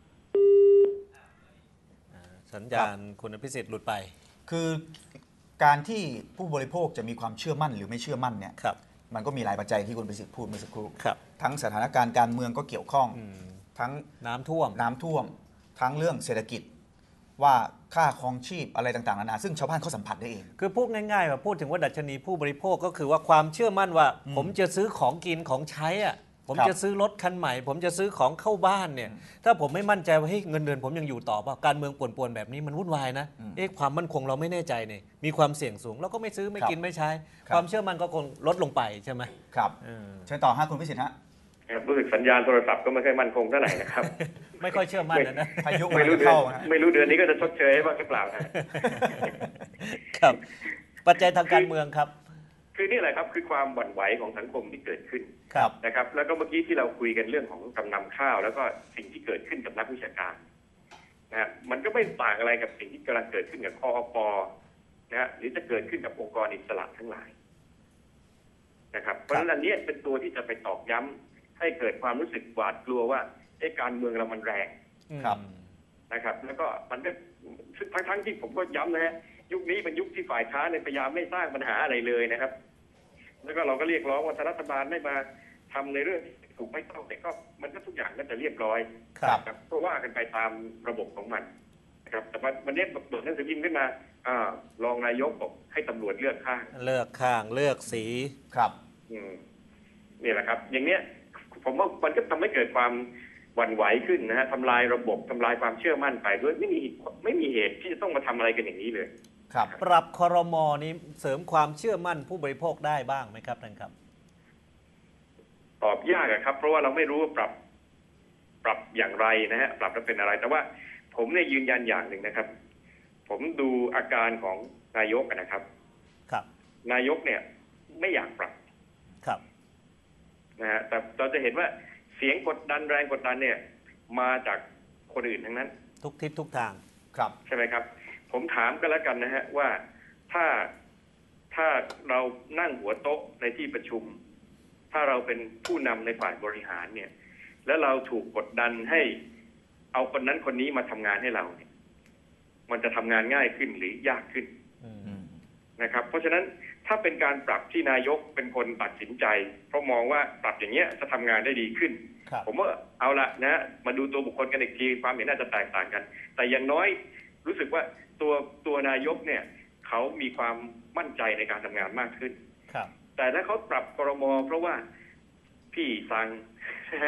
สัญญาณคุณพิสิทธิ์หลุดไปคือการที่ผู้บริโภคจะมีความเชื่อมั่นหรือไม่เชื่อมั่นเนี่ยครับมันก็มีหลายปัจจัยที่คุณประสิทธิ์พูดเมื่อสักครู่ครับทั้งสถานการณ์การเมืองก็เกี่ยวข้องอืมทั้งน้ำท่วมน้ำท่วม ทั้งเรื่องเศรษฐกิจ ว่าค่าครองชีพอะไรต่างๆนานาซึ่งชาวบ้านเขาสัมผัสได้เองคือพูดง่ายๆว่าพูดถึงว่าดัชนีผู้บริโภคก็คือว่าความเชื่อมั่นว่าอืมผมจะซื้อของกินของใช้อ่ะผมครับจะซื้อรถคันใหม่ ผมจะซื้อของเข้าบ้านเนี่ยถ้าผมไม่มั่นใจว่าเฮ้ยเงินเดือนผมยังอยู่ต่อเปล่าการเมืองป่วนๆแบบนี้มันวุ่นวายนะอืมเอ๊ะความมั่นคงเราไม่แน่ใจเนี่ยมีความเสี่ยงสูงเราก็ไม่ซื้อไม่ครับกินไม่ใช้ครับความเชื่อมั่นก็คงลดลงไปใช่ไหมครับเออเชิญต่อฮะคุณพิสิทธิ์ฮะรู้สึกสัญญาณโทรศัพท์ก็ไม่ค่อยมั่นคงเท่าไหร่นะครับไม่ค่อยเชื่อมั่นนะนะพายุไม่รู้มันจะเดือนเข้าฮะไม่รู้เดือนนี้ก็จะชดเชยให้บ้างหรือเปล่านะครับ ปัจจัยทางการเมืองครับคือนี่แหละครับคือความหวั่นไหวของสังคมที่เกิดขึ้นครับนะครับ แล้วก็เมื่อกี้ที่เราคุยกันเรื่องของจำนำข้าว แล้วก็สิ่งที่เกิดขึ้นกับนักวิชาการนะฮะมันก็ไม่ต่างอะไรกับสิ่งที่กำลังเกิดขึ้นกับคอปนะฮะหรือจะเกิดขึ้นกับองค์กรอิสระทั้งหลายนะครับเพราะฉะนั้นอันเนี้ยเป็นตัวที่จะไปตอกย้ำให้เกิดความรู้สึกหวาดกลัวว่าไอ้การเมืองเรามันแรงครับนะครับแล้วก็มันก็ทั้งทั้งที่ผมก็ย้ำนะฮะยุคนี้เป็นยุคที่ฝ่ายค้านเนี่ยพยายามไม่สร้างปัญหาอะไรเลยนะครับ แล้วก็เราก็เรียกร้องว่าถ้ารัฐบาลไม่มาทำในเรื่องที่ถูกไม่ต้องเนี่ยก็มันก็ทุกอย่างก็จะเรียบร้อยครับครับก็ว่ากันไปตามระบบของมันนะครับแต่ว่าวันนี้เปิดหนังสือพิมพ์ขึ้นมาอ่ารองนายกบอกให้ตำรวจเลือกข้างเลือกข้างเลือกสีครับอืมนี่แหละครับ อย่างเนี้ยผมว่ามันก็ทำให้เกิดความหวั่นไหวขึ้นนะฮะทำลายระบบทำลายความเชื่อมั่นไปด้วยไม่มีไม่มีเหตุที่จะต้องมาทำอะไรกันอย่างนี้เลยครับปรับครมนี้เสริมความเชื่อมั่นผู้บริโภคได้บ้างไหมครับท่านครับตอบยากอะครับ เพราะว่าเราไม่รู้ว่าปรับปรับอย่างไรนะฮะปรับแล้วเป็นอะไร แต่ว่าผมเนี่ยยืนยันอย่างหนึ่งนะครับ ผมดูอาการของนายกนะครับครับนายกเนี่ยไม่อยากปรับครับนะฮะแต่เราจะเห็นว่าเสียงกดดันแรงกดดันเนี่ย มาจากคนอื่นทั้งนั้นทุกทิศทุกทางครับใช่ไหมครับ ผมถามก็แล้วกันนะฮะว่าถ้าถ้าเรานั่งหัวโต๊ะในที่ประชุม ถ้าเราเป็นผู้นำในฝ่ายบริหารเนี่ย แล้วเราถูกกดดันให้เอาคนนั้นคนนี้มาทำงานให้เราเนี่ย มันจะทำงานง่ายขึ้นหรือยากขึ้นอืมอืมนะครับ เพราะฉะนั้นถ้าเป็นการปรับที่นายกเป็นคนตัดสินใจ เพราะมองว่าปรับอย่างเงี้ยจะทำงานได้ดีขึ้นครับผมว่าเอาละนะมาดูตัวบุคคลกันอีกทีความเห็นอาจจะแตกต่างกัน แต่อย่างน้อยรู้สึกว่าตัวตัวนายกเนี่ยเขามีความมั่นใจในการทำงานมากขึ้นครับแต่ถ้าเขาปรับครมเพราะว่าพี่สั่ง นะฮะ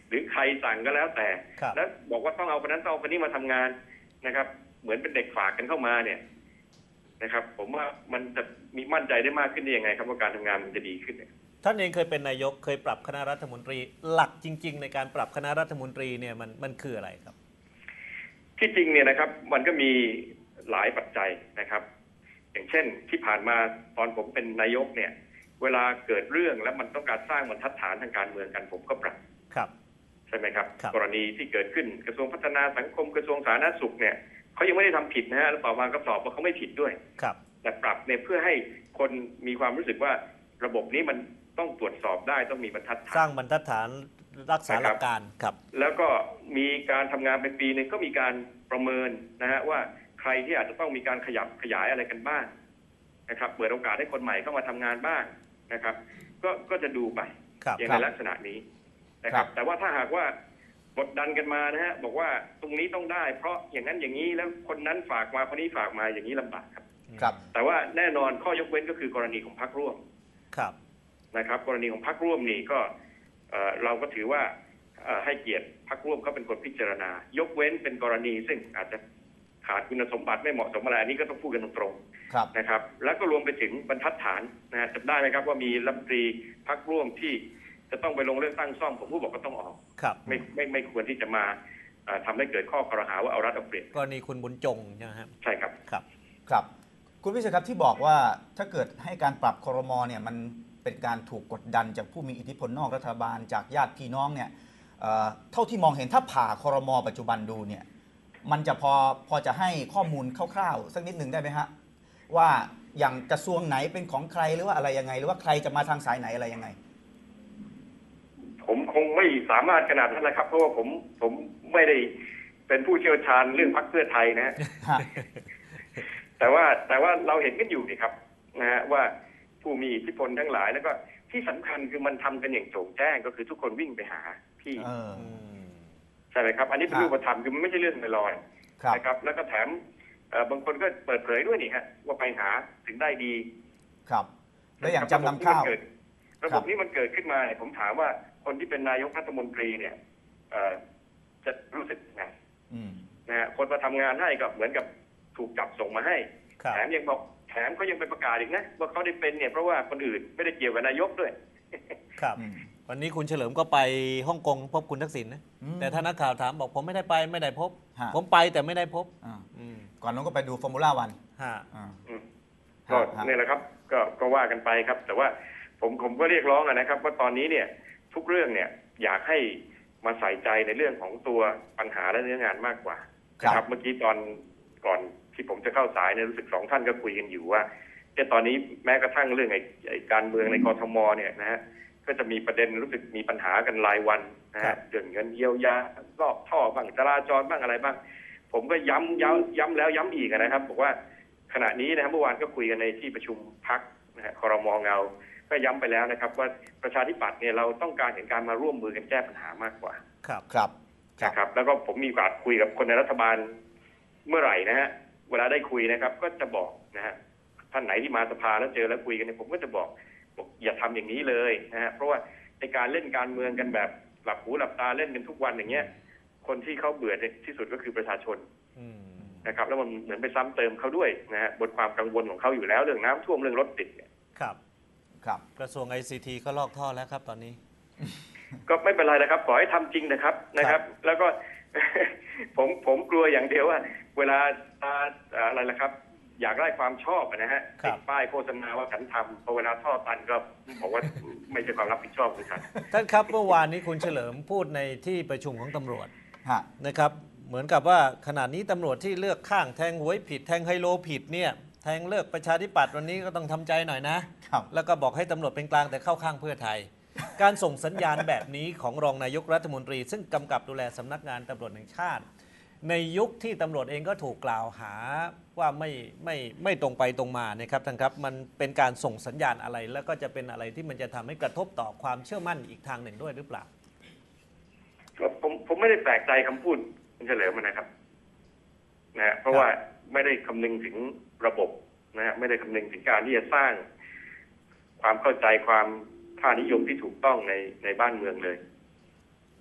หรือใครสั่งก็แล้วแต่ครับแล้วบอกว่าต้องเอาคนนั้นต้องเอาคนนี้มาทำงานนะครับ เหมือนเป็นเด็กฝากกันเข้ามาเนี่ยนะครับ ผมว่ามันจะมีมั่นใจได้มากขึ้นได้ยังไงครับว่าการทำงานมันจะดีขึ้นเนี่ยท่านเองเคยเป็นนายกเคยปรับคณะรัฐมนตรี หลักจริง ๆ ในการปรับคณะรัฐมนตรีเนี่ยมันมันคืออะไรครับที่จริงเนี่ยนะครับมันก็มีหลายปัจจัยนะครับ อย่างเช่นที่ผ่านมาตอนผมเป็นนายกเนี่ยเวลาเกิดเรื่องแล้วมันต้องการสร้างบรรทัดฐานทางการเมืองกันผมก็ปรับครับใช่ไหมครับครับกรณีที่เกิดขึ้นกระทรวงพัฒนาสังคมกระทรวงสาธารณสุขเนี่ยเขายังไม่ได้ทำผิดนะฮะแล้วต่อมาก็สอบว่าเขาไม่ผิดด้วยครับแต่ปรับเนี่ยเพื่อให้คนมีความรู้สึกว่าระบบนี้มันต้องตรวจสอบได้ต้องมีบรรทัดฐานสร้างบรรทัดฐานรักษาหลักการครับแล้วก็มีการทำงานเป็นปีหนึงก็มีการประเมินนะฮะว่าใครที่อาจจะต้องมีการขยับขยายอะไรกันบ้างนะครับเปิดโอกาสให้คนใหม่เข้ามาทำงานบ้างนะครับ ก็ก็จะดูไปครับอย่างในลักษณะนี้นะคครัรับบแต่ว่าถ้าหากว่ากดดันกันมานะฮะบอกว่าตรงนี้ต้องได้ เพราะอย่างนั้นอย่างนี้แล้วคนนั้นฝากมาคนนี้ฝากมาอย่างนี้ลำบากครับครับแต่ว่าแน่นอนข้อยกเว้นก็คือกรณีของพรรคร่วมครับนะครับ กรณีของพรรคร่วมนี่ก็เอ่อเราก็ถือว่าเอ่อให้เกียรติพรรคร่วมเขาเป็นคนพิจารณา ยกเว้นเป็นกรณีซึ่งอาจจะขาดคุณสมบัติไม่เหมาะสมอะไรอันนี้ก็ต้องพูดกันตรงครับๆนะครับ แล้วก็รวมไปถึงบรรทัดฐานนะฮะจำได้ไหมครับว่ามีรัฐมนตรีพรรคร่วมที่จะต้องไปลงเลือกตั้งซ่อมผมผู้บอกก็ต้องออกครับไม่ไม่ไม่ควรที่จะมาเอ่อทำให้เกิดข้อกล่าวหาว่าเอารัดเอาเปรียบกรณีคุณบุญจงใช่ไหมครับใช่ครับครับครับ คุณวิเศษครับที่บอกว่าถ้าเกิดให้การปรับครมเนี่ยมันเป็นการถูกกดดันจากผู้มีอิทธิพลนอกรัฐบาลจากญาติพี่น้องเนี่ยเอ่อเท่าที่มองเห็นถ้าผ่าครมปัจจุบันดูเนี่ยมันจะพอพอจะให้ข้อมูลคร่าวๆสักนิดหนึ่งได้ไหมฮะว่าอย่างกระทรวงไหนเป็นของใครหรือว่าอะไรยังไง หรือว่าใครจะมาทางสายไหนอะไรยังไงผมคงไม่สามารถขนาดนั้นนะครับ เพราะว่าผมผมไม่ได้เป็นผู้เชี่ยวชาญเรื่องพรรคเพื่อไทยนะฮะฮะแต่ว่าแต่ว่าเราเห็นกันอยู่นี่ครับนะฮะว่าผู้มีอิทธิพลทั้งหลายแล้วก็ที่สำคัญคือมันทำกันอย่างโจ่งแจ้งก็คือทุกคนวิ่งไปหาพี่เอออืมใช่ไหมครับ อันนี้เป็นครับรูปธรรมคือมันไม่ใช่เรื่องลอยครับๆนะครับ แล้วก็แถมเอ่อบางคนก็เปิดเผยด้วยนี่ฮะว่าไปหาถึงได้ดีครับ แล้วอย่างจำนำข้าวระบบนี้มันเกิดขึ้นมาเนี่ยผมถามว่าคนที่เป็นนายกรัฐมนตรีเนี่ยเอ่อจะรู้สึกไงอืมนะฮะคนมาทำงานให้ก็เหมือนกับถูกจับส่งมาให้ครับแถมยังบอกแถมเขายังไปประกาศอีกนะว่าเขาได้เป็นเนี่ยเพราะว่าคนอื่นไม่ได้เกี่ยวกับนายกด้วยครับอืมวันนี้คุณเฉลิมก็ไปฮ่องกงพบคุณทักษิณนะอืมแต่ถ้านักข่าวถามบอกผมไม่ได้ไปไม่ได้พบฮะผมไปแต่ไม่ได้พบอ่าอืมก่อนนั้นก็ไปดูฟอร์มูล่าวันฮะอ่าอืมก็ฮะนี่แหละครับก็ก็ว่ากันไปครับ แต่ว่าผมผมก็เรียกร้องอะนะครับว่าตอนนี้เนี่ยทุกเรื่องเนี่ยอยากให้มาใส่ใจในเรื่องของตัวปัญหาและเนื้องานมากกว่าครับนะครับเมื่อกี้ตอนก่อนที่ผมจะเข้าสายเนี่ยรู้สึกสองท่านก็คุยกันอยู่ว่าเนี่ยตอนนี้แม้กระทั่งเรื่องไอ้ไอ้การเมืองในกทมเนี่ยนะฮะก็จะมีประเด็นรู้สึกมีปัญหากันรายวันนะครัฮะบเรื่องเงินเยียวยาลอกท่อบ้างจราจรบ้างอะไรบ้าง ผมก็ย้ำย้ำย้ำแล้วย้ำอีกนะครับบอกว่าขณะนี้นะครับเมื่อวานก็คุยกันในที่ประชุมพักนะฮะครมเงาก็ย้ำไปแล้วนะครับ ว่าประชาธิปัตย์เนี่ยเราต้องการเห็นการมาร่วมมือกันแก้ปัญหามากกว่าครับครับนะครับ แล้วก็ผมมีโอกาสคุยกับคนในรัฐบาลเมื่อไหร่นะฮะเวลาได้คุยนะครับ ก็จะบอกนะฮะท่านไหนที่มาสภาแล้วเจอแล้วคุยกันเนี่ยผมก็จะบอกบอกอย่าทำอย่างนี้เลยนะฮะเพราะว่าในการเล่นการเมืองกันแบบหลับหูหลับตาเล่นกันทุกวันอย่างเงี้ยคนที่เขาเบื่อที่สุดก็คือประชาชนอืมนะครับแล้วมันเหมือนไปซ้ำเติมเขาด้วยนะฮะบนความกังวลของเขาอยู่แล้วเรื่องน้ำท่วมเรื่องรถติดเนี่ยครับครับกระทรวง ไอ ซี ที ก็ลอกท่อแล้วครับตอนนี้ก็ไม่เป็นไรนะครับขอให้ทำจริงนะครับนะครับ แล้วก็ ผมผมกลัวอย่างเดียวว่า เวลาตาอะไรล่ะครับ อยากได้ความชอบนะฮะครับติดป้ายโฆษณาว่าฉันทำพอเวลาท่อตันก็บอกว่า ไม่ใช่ความรับผิดชอบของฉันท่านครับเมื่อวานนี้คุณเฉลิมพูดในที่ประชุมของตำรวจฮะนะครับเหมือนกับว่าขณะนี้ตำรวจที่เลือกข้างแทงหวยผิดแทงไฮโลผิดเนี่ยแทงเลือกประชาธิปัตย์วันนี้ก็ต้องทำใจหน่อยนะครับแล้วก็บอกให้ตำรวจเป็นกลางแต่เข้าข้างเพื่อไทย การส่งสัญญาณแบบนี้ของรองนายกรัฐมนตรี ซึ่งกำกับดูแลสำนักงานตำรวจแห่งชาติ ในยุคที่ตำรวจเองก็ถูกกล่าวหาว่าไม่ไม่ไม่ตรงไปตรงมานะครับท่านครับมันเป็นการส่งสัญญาณอะไร แล้วก็จะเป็นอะไรที่มันจะทำให้กระทบต่อความเชื่อมั่นอีกทางหนึ่งด้วยหรือเปล่าผมผมไม่ได้แปลกใจคำพูดคุณเฉลิมนะครับนะฮะเพราะว่าไม่ได้คำนึงถึงระบบนะฮะไม่ได้คำนึงถึงการที่จะสร้างความเข้าใจความค่านิยมที่ถูกต้องในในบ้านเมืองเลย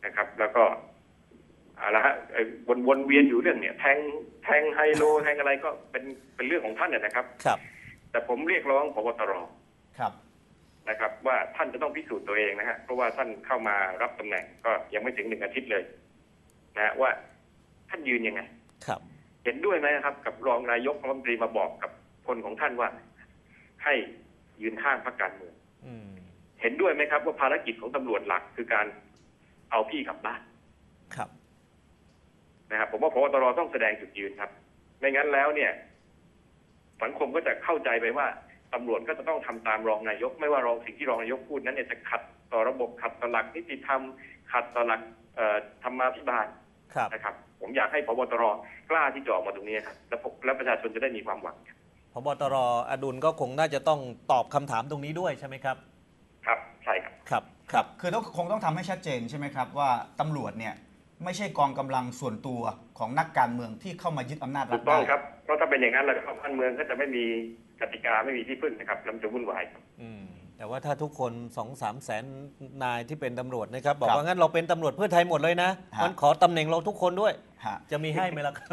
นะครับ แล้วก็อะไรฮะวนวนเวียนอยู่เรื่องเนี่ยแทงแทงไฮโลแทงอะไรก็เป็นเป็นเรื่องของท่านนะครับครับแต่ผมเรียกร้องผบตรครับนะครับว่าท่านจะต้องพิสูจน์ตัวเองนะฮะเพราะว่าท่านเข้ามารับตำแหน่งก็ยังไม่ถึงหนึ่งอาทิตย์เลยนะฮะว่าท่านยืนยังไงครับเห็นด้วยไหมครับกับรองนายกรัฐมนตรีมาบอกกับคนของท่านว่าให้ยืนข้างพรรคการเมืองอืมเห็นด้วยไหมครับว่าภารกิจของตำรวจหลักคือการเอาพี่กลับบ้านครับนะครับผมว่าพบตรต้องแสดงจุดยืนครับไม่งั้นแล้วเนี่ยสังคมก็จะเข้าใจไปว่าตำรวจก็จะต้องทำตามรองนายกไม่ว่ารองสิ่งที่รองนายกพูดนั้นเนี่ยจะขัดต่อระบบขัดต่อหลักนิติธรรมขัดต่อหลักเอ่อธรรมาภิบาลครับนะครับผมอยากให้พบตรกล้าที่จะออกมาตรงนี้ครับแล้วผมและประชาชนจะได้มีความหวังพบตรอดุลก็คงน่าจะต้องตอบคำถามตรงนี้ด้วยใช่ไหมครับครับใช่ครับครับครับ คือต้องคงต้องทำให้ชัดเจนใช่ไหมครับว่าตำรวจเนี่ยไม่ใช่กองกำลังส่วนตัวของนักการเมืองที่เข้ามายึดอำนาจรัถูฐกต้องได้ครับเพราะถ้าเป็นอย่างนั้นแล้วบ้านเมืองก็จะไม่มีกติกาไม่มีที่พึ่งนะครับแล้วมันจะวุ่นวายครับอืมแต่ว่าถ้าทุกคนสองสามแสนนายที่เป็นตำรวจนะครับ บอกครับว่างั้นเราเป็นตำรวจเพื่อไทยหมดเลยนะฮะมันขอตำแหน่งเราทุกคนด้วยฮะจะมีให้ไหมล่ะครับ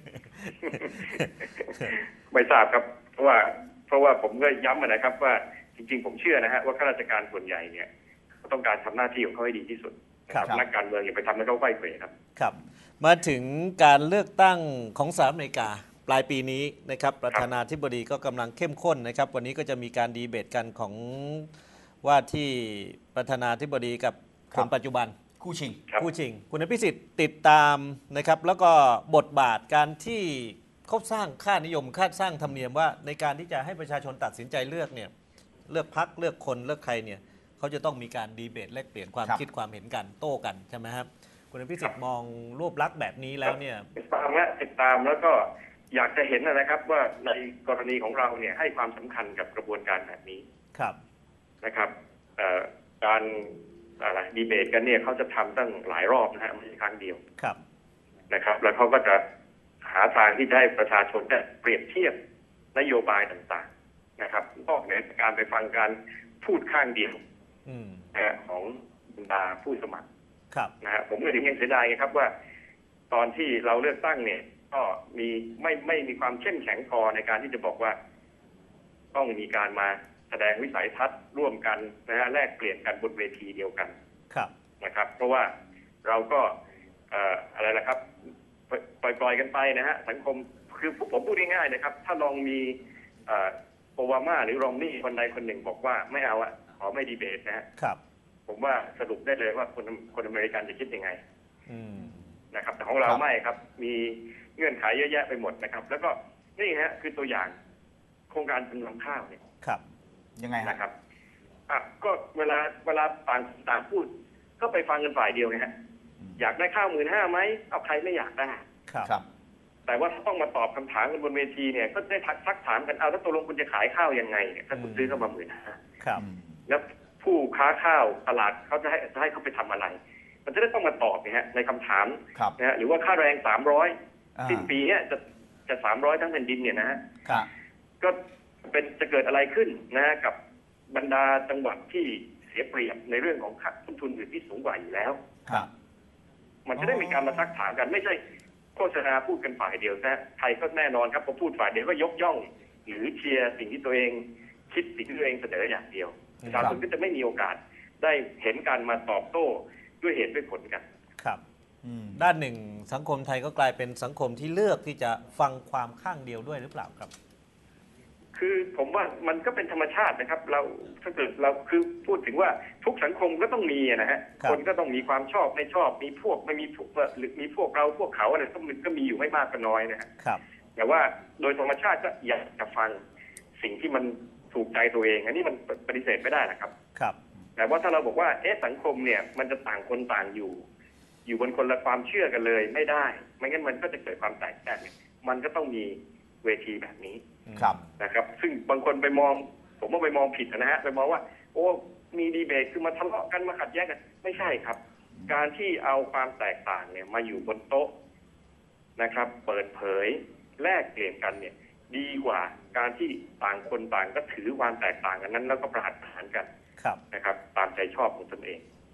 ไม่ทราบครับเพราะว่าเพราะว่าผมก็ย้ำนะครับว่าจริงๆผมเชื่อนะฮะว่าข้าราชการส่วนใหญ่เนี่ยต้องการทำหน้าที่ของเขาให้ดีที่สุดนะครับครับนักการเมืองอย่าไปทำให้เขาไขว้เขวครับครับมาถึงการเลือกตั้งของสหรัฐอเมริกาปลายปีนี้นะครับประธานาธิบดีก็กำลังเข้มข้นนะครับวันนี้ก็จะมีการดีเบตกันของว่าที่ประธานาธิบดีกับคนปัจจุบันคู่ชิงครับผู้ชิงคุณอภิสิทธิ์ติดตามนะครับแล้วก็บทบาทการที่เขาสร้างค่านิยมค่าสร้างธรรมเนียมว่าในการที่จะให้ประชาชนตัดสินใจเลือกเนี่ยเลือกพรรคเลือกคนเลือกใครเนี่ยเขาจะต้องมีการดีเบตแลกเปลี่ยนความครับคิดความเห็นกันโต้กันใช่ไหมครับคุณอภิสิทธิ์มองรูปลักษณ์แบบนี้แล้วเนี่ยติดตามและติดตามแล้วก็อยากจะเห็นนะครับว่าในกรณีของเราเนี่ยให้ความสำคัญกับกระบวนการแบบนี้ครับนะครับเอ่อการอะไรดีเบตกันเนี่ยเขาจะทำตั้งหลายรอบนะฮะไม่ใช่ครั้งเดียวครับนะครับ แล้วเขาก็จะหาทางที่จะให้ประชาชนได้เปรียบเทียบนโยบายต่างๆนะครับนอกเหนือจากการไปฟังการพูดข้างเดียวอืมนะฮะของบรรดาผู้สมัครครับนะฮะผมก็ถึงยังเสียดายไงครับว่า ตอนที่เราเลือกตั้งเนี่ยก็มีไม่ไม่มีความเข้มแข็งพอในการที่จะบอกว่า ต้องมีการมาแสดงวิสัยทัศน์ร่วมกันนะฮะแลกเปลี่ยนกันบนเวทีเดียวกันครับนะครับ เพราะว่าเราก็เอ่ออะไรนะครับปล่อยปล่อยกันไปนะฮะสังคมคือผมพูดง่ายๆนะครับ ถ้าลองมีเอ่อโอบามาหรือรอมนี่คนใดคนหนึ่งบอกว่าไม่เอาอะขอไม่ดีเบตนะฮะครับผมว่าสรุปได้เลยว่าคนคนอเมริกันจะคิดยังไงอืมนะครับแต่ของเราครับไม่ครับ มีเงื่อนไขเยอะแยะไปหมดนะครับ แล้วก็นี่ฮะคือตัวอย่างโครงการจำนำข้าวเนี่ยครับยังไงฮะนะครับอ่ะก็เวลาเวลาต่างต่างพูด ก็ไปฟังกันฝ่ายเดียวไงฮะอืมอยากได้ข้าวหมื่นห้าไหมเอาใครไม่อยากได้ครับครับแต่ว่าถ้าต้องมาตอบคำถามกันบนเวทีเนี่ย ก็ได้ทักทักถามกันเอาถ้าตกลงคุณจะขายข้าวยังไงเนี่ยถ้าคุณซื้อเข้ามาหมื่นห้าครับอืมแล้วผู้ค้าข้าวตลาดเขาจะให้จะให้เขาไปทำอะไร มันจะได้ต้องมาตอบนะฮะในคำถามครับนะฮะหรือว่าค่าแรงสามร้อยอ่าสิ้นปีเนี่ยจะจะสามร้อยทั้งแผ่นดินเนี่ยนะฮะครับก็เป็นจะเกิดอะไรขึ้นนะฮะกับบรรดาจังหวัดที่เสียเปรียบในเรื่องของค่าต้นทุนอื่นที่สูงกว่าอยู่แล้วครับมันจะได้มีการมาซักถามกันไม่ใช่โฆษณาพูดกันฝ่ายเดียวนะใครก็แน่นอนครับพอพูดฝ่ายเดียวก็ยกย่อง หรือเชียร์สิ่งที่ตัวเองคิดสิ่งที่ตัวเองเสนออย่างเดียวประชาชนก็จะไม่มีโอกาสได้เห็นการมาตอบโต้ด้วยเหตุด้วยผลกันครับอืมด้านหนึ่งสังคมไทยก็กลายเป็นสังคมที่เลือกที่จะฟังความข้างเดียวด้วยหรือเปล่าครับคือผมว่ามันก็เป็นธรรมชาตินะครับ เราถ้าเกิดเราคือพูดถึงว่าทุกสังคมก็ต้องมีนะฮะครับคนก็ต้องมีความชอบไม่ชอบมีพวกไม่มีพวกหรือมีพวกเราพวกเขาอะไรก็มันก็มีอยู่ไม่มากก็น้อยนะฮะครับแต่ว่าโดยธรรมชาติก็อยากจะฟังสิ่งที่มันถูกใจตัวเอง อันนี้มันปฏิเสธไม่ได้นะครับครับแต่ว่าถ้าเราบอกว่าเอ๊ะสังคมเนี่ยมันจะต่างคนต่างอยู่ อยู่บนคนละความเชื่อกันเลยไม่ได้ ไม่งั้นมันก็จะเกิดความแตกแยกเนี่ยมันก็ต้องมีเวทีแบบนี้ครับนะครับ ซึ่งบางคนไปมอง ผมว่าไปมองผิดนะฮะไปมองว่า โอ้มีดีเบตคือมาทะเลาะกันมาขัดแย้งกันไม่ใช่ครับ การที่เอาความแตกต่างเนี่ยมาอยู่บนโต๊ะนะครับ เปิดเผยแลกเปลี่ยนกันเนี่ย ดีกว่าการที่ต่างคนต่างก็ถือความแตกต่างกันนั้น แล้วก็ประหัตประหารกันครับนะครับ ตามใจชอบของตนเอง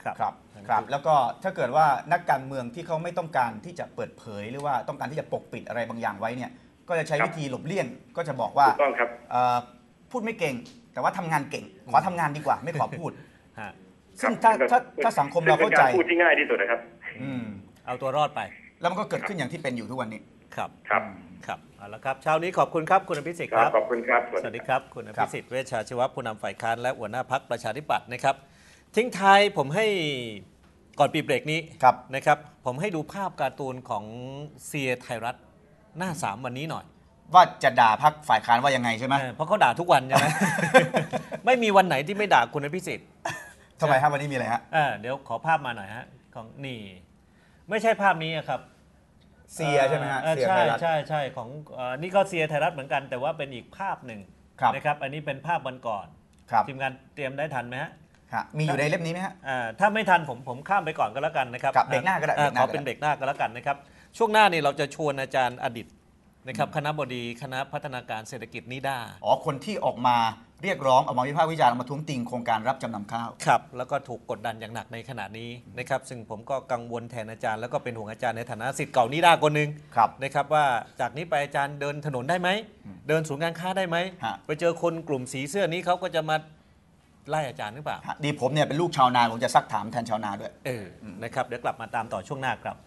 ครับครับครับแล้วก็ถ้าเกิดว่านักการเมืองที่เขาไม่ต้องการที่จะเปิดเผยหรือว่าต้องการที่จะปกปิดอะไรบางอย่างไว้เนี่ยก็จะใช้ครับวิธีหลบเลี่ยงก็จะบอกว่าถูกต้องครับเอ่อพูดไม่เก่ง แต่ว่าทำงานเก่ง ขอทำงานดีกว่า ไม่ขอพูดฮะซึ่งถ้าครับถ้าถ้าสังคมเราเข้าใจซึ่งเป็นกพูดที่ง่ายที่สุดนะครับอืมเอาตัวรอดไปแล้วมันก็เกิดขึ้นอย่างที่เป็นอยู่ทุกวันนี้ครับครับครับเอาละครับเช้านี้ขอบคุณครับคุณอภิสิทธิ์คครัรับบ ขอบคุณครับสวัสดีครับ คุณอครัภิบสิทธิ์เวชชาชีวะผู้นำฝ่ายค้านและหัวหน้าพักประชาธิปัตย์นะครับ ทิ้งท้ายผมให้ก่อนปีเบรกนี้ครับนะครับ ผมให้ดูภาพการ์ตูนของเซียไทยรัฐหน้าสามวันนี้หน่อยว่าจะด่าพักฝ่ายค้านว่ายังไงใช่ไหมเออเพราะเขาด่าทุกวันใช่ไหม ไม่มีวันไหนที่ไม่ด่าคุณอภิสิทธิ์ทำไมครับวันนี้มีอะไรฮะเออเดี๋ยวขอภาพมาหน่อยฮะของนี่ไม่ใช่ภาพนี้อะครับเซียใช่ไหมฮะเออเซียใช่ไทยรัฐใช่ใช่ของเอ่อนี่ก็เซียไทยรัฐเหมือนกัน แต่ว่าเป็นอีกภาพหนึ่งครับนะครับ อันนี้เป็นภาพวันก่อนครับทีมงานเตรียมได้ทันไหมฮะฮะมีอยู่ในเล่มนี้ไหมฮะอ่าถ้าไม่ทันผมผมข้ามไปก่อนก็แล้วกันนะครับครับเบรกหน้าก็ได้อ่เบรกหน้าขอเป็นก็ได้เบรกหน้าก็แล้วกันนะครับ ช่วงหน้านี่เราจะชวนอาจารย์อดิตนะครับคณะบดีคณะพัฒนาการเศรษฐกิจนิด้าอ๋อคนที่ออกมาเรียกร้องออกมาวิพากษ์วิจารณ์ออกมาท้วงติงโครงการรับจำนำข้าวครับแล้วก็ถูกกดดันอย่างหนักในขณะนี้นะครับซึ่งผมก็กังวลแทนอาจารย์แล้วก็เป็นห่วงอาจารย์ในฐานะศิษย์เก่านิด้าคนหนึ่งครับนะครับว่าจากนี้ไปอาจารย์เดินถนนได้ไหม เดินศูนย์การค้าได้ไหมฮะไปเจอคนกลุ่มสีเสื้อนี้เขาก็จะมาไล่อาจารย์หรือเปล่าฮะดีผมเนี่ยเป็นลูกชาวนาผมจะซักถามแทนชาวนาด้วยเออนะครับเดี๋ยวกลับมาตามต่อช่วงหน้าครับ